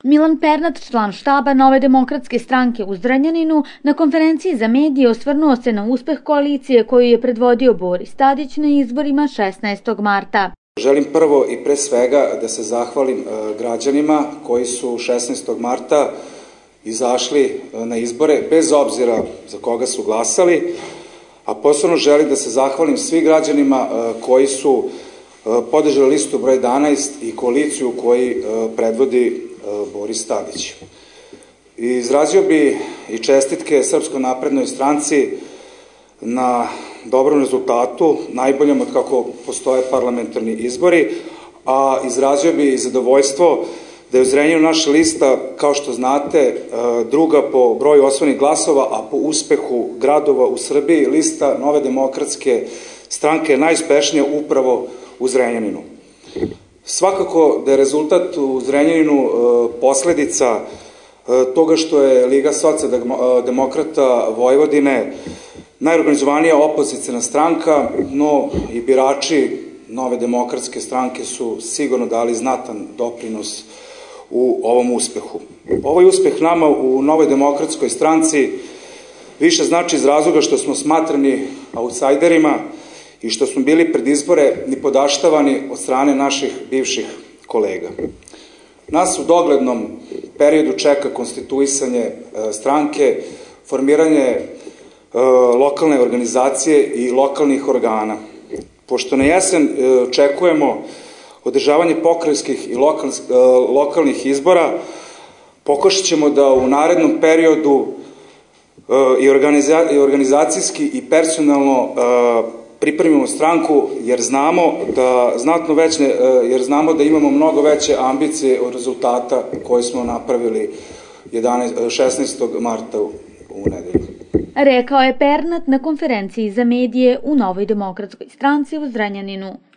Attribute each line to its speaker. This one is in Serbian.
Speaker 1: Milan Pernat, član štaba Nove demokratske stranke u Zrenjaninu, na konferenciji za medije osvrnuo se na uspeh koalicije koju je predvodio Boris Tadić na izborima 16. marta.
Speaker 2: Želim prvo i pre svega da se zahvalim građanima koji su 16. marta izašli na izbore bez obzira za koga su glasali, a posebno želim da se zahvalim svim građanima koji su podržali listu broj 11 i koaliciju koji predvodi Boris Tadić. Izrazio bi i čestitke Srpskoj naprednoj stranci na dobrom rezultatu, najboljem od kako postoje parlamentarni izbori, a izrazio bi i zadovoljstvo da je u Zrenjaninu naša lista, kao što znate, druga po broju osvojenih glasova, a po uspehu gradova u Srbiji, lista Nove demokratske stranke je najuspešnija upravo u Zrenjaninu. Svakako da je rezultat u Zrenjaninu posledica toga što je Liga socijaldemokrata Vojvodine najorganizovanija opozicijna stranka, no i birači Nove demokratske stranke su sigurno dali znatan doprinos u ovom uspehu. Ovaj uspeh nama u Novoj demokratskoj stranci više znači iz razloga što smo smatrani autsajderima i što smo bili pred izbore nipodaštavani od strane naših bivših kolega. Nas u doglednom periodu čeka konstituisanje stranke, formiranje lokalne organizacije i lokalnih organa. Pošto na jesen očekujemo održavanje pokrajinskih i lokalnih izbora, pokušat ćemo da u narednom periodu i organizacijski i personalno pripremimo stranku, jer znamo da imamo mnogo veće ambicije od rezultata koje smo napravili 16. marta u nedelju.
Speaker 1: Rekao je Pernat na konferenciji za medije u Novoj demokratskoj stranci u Zrenjaninu.